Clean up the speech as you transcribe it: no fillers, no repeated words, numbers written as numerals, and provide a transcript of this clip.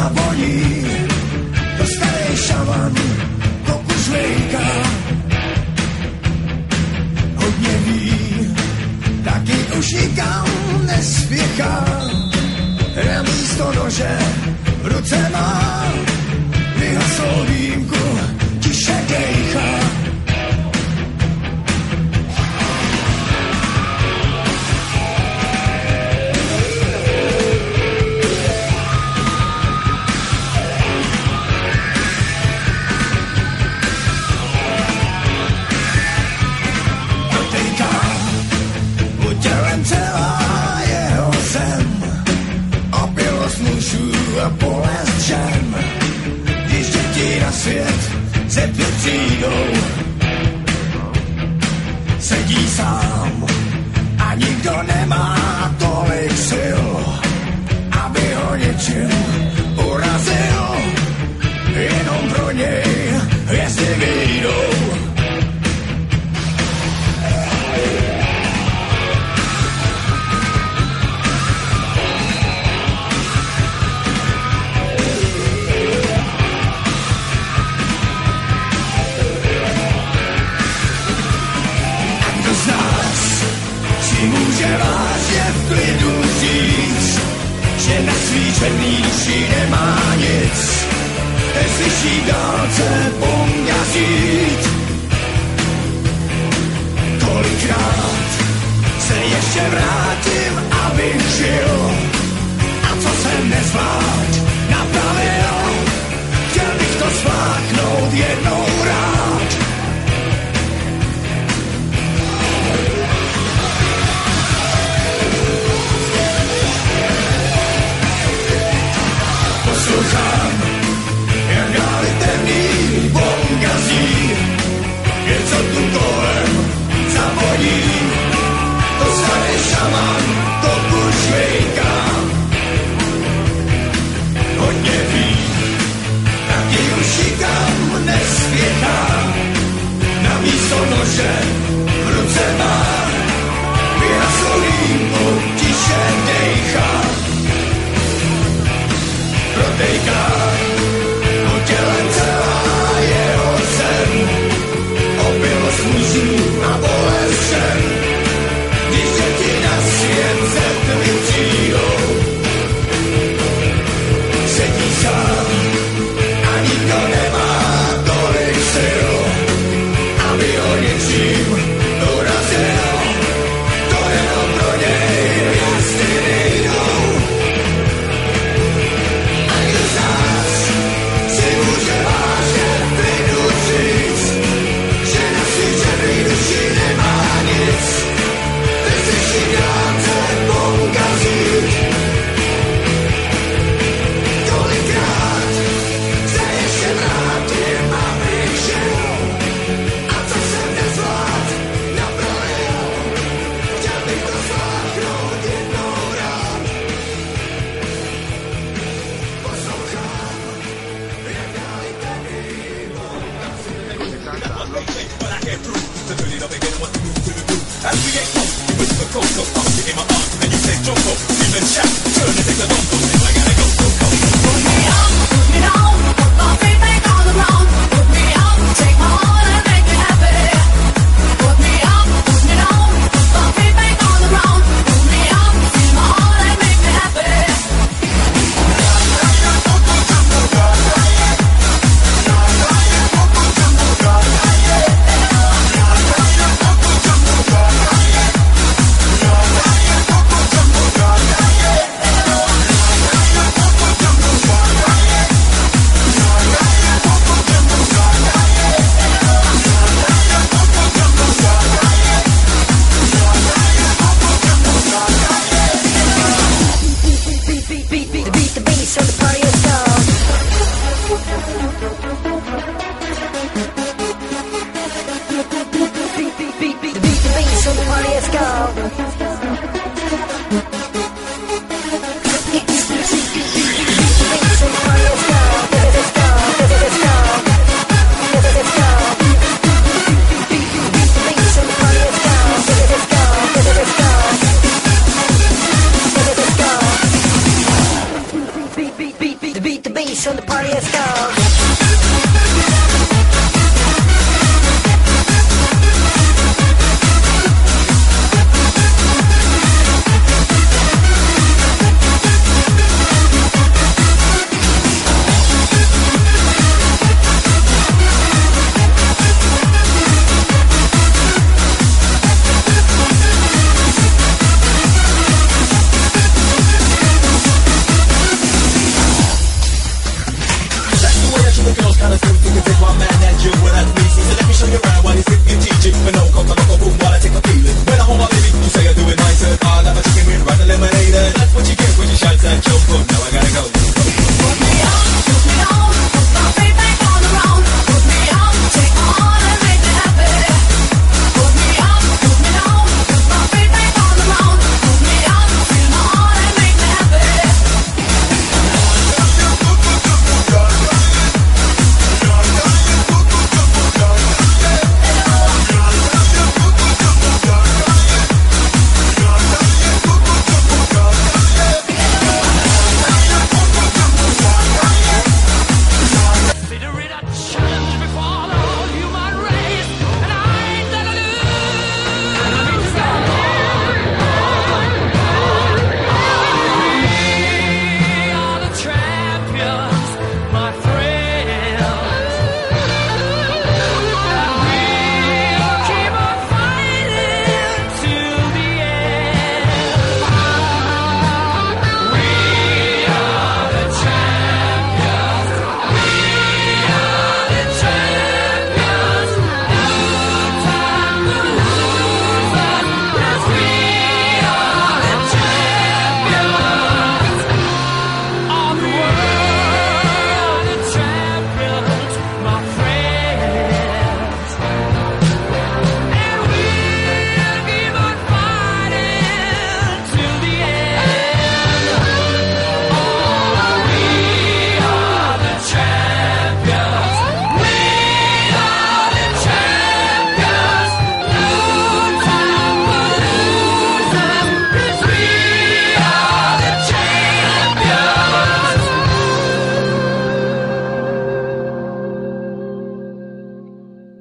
zavoní, dostane šaman, kokuřlejka. Hodně ví, taky už nikam nespěchá. Na místo nože v ruce má, vyhasol dýmku, tiše dejchá. Celá jeho zem, opilost mužů a bolest žen. Když děti na svět ze dvě přijdou, sedí sám a nikdo nemá tolik sil, aby ho něčím urazil. Jenom pro něj hvězdy vyjdou. Může vážně v klidu říct, že na svý černý duši nemá nic. Neslyší v dálce pomňazít. Kolikrát se ještě vrátím, abych žil, a co jsem nezvlád napravil. Chtěl bych to zvládnout jednou rád. Poslouchám, jak dále temný bon gazí, něco tu kolem zavoní, dostane šaman, kokuřlejka. Hodně ví, taky už nikam nespěchá, na místo nože v ruce má, vyhasl dýmku, tiše dejchá. Protejká po těle celá jeho zem, opilost mužů a bolest žen. Když děti na svět ze tmy přijdou, sedí sám a nikdo nemá tolik sil, aby ho něčím urazil. To jenom pro něj hvězdy nejdou. beat the bass and the party has come.